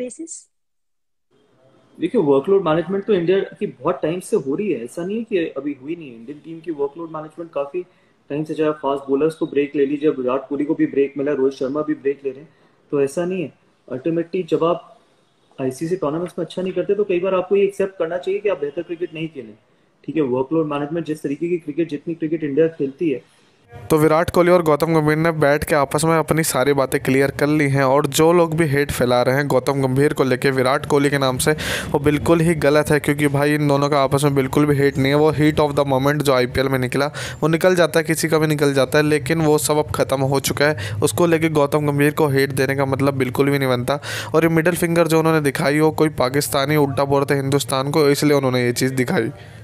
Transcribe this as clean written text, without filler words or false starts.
Basis? देखिए, workload management तो India की बहुत टाइम से हो रही है, ऐसा नहीं है कि अभी हुई नहीं है। इंडियन टीम की वर्कलोड मैनेजमेंट काफी टाइम से, चाहे फास्ट बॉलर्स को ब्रेक ले लीजिए, अब विराट कोहली को भी ब्रेक मिला, रोहित शर्मा भी ब्रेक ले रहे हैं, तो ऐसा नहीं है। अल्टीमेटली जब आप आईसीसी टूर्नामेंट्स में अच्छा नहीं करते तो कई बार आपको ये एक्सेप्ट करना चाहिए कि आप बेहतर क्रिकेट नहीं खेलें। ठीक है, वर्कलोड मैनेजमेंट जिस तरीके की क्रिकेट, जितनी क्रिकेट इंडिया खेलती है। तो विराट कोहली और गौतम गंभीर ने बैठ के आपस में अपनी सारी बातें क्लियर कर ली हैं, और जो लोग भी हेट फैला रहे हैं गौतम गंभीर को लेके विराट कोहली के नाम से, वो बिल्कुल ही गलत है। क्योंकि भाई इन दोनों का आपस में बिल्कुल भी हेट नहीं है। वो हीट ऑफ द मोमेंट जो आईपीएल में निकला, वो निकल जाता है, किसी का भी निकल जाता है, लेकिन वो सब अब खत्म हो चुका है। उसको लेके गौतम गंभीर को हेट देने का मतलब बिल्कुल भी नहीं बनता। और ये मिडिल फिंगर जो उन्होंने दिखाई, वो कोई पाकिस्तानी उल्टा बोलते हिंदुस्तान को, इसलिए उन्होंने ये चीज़ दिखाई।